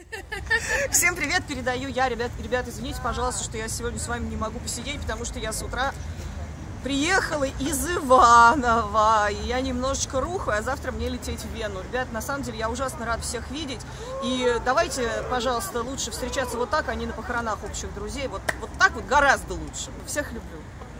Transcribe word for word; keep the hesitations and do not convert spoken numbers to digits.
Всем привет, передаю я, ребят, ребят, извините, пожалуйста, что я сегодня с вами не могу посидеть, потому что я с утра приехала из Иваново, и я немножечко рухаю, а завтра мне лететь в Вену. Ребят, на самом деле я ужасно рад всех видеть, и давайте, пожалуйста, лучше встречаться вот так, а не на похоронах общих друзей, вот, вот так вот гораздо лучше. Всех люблю.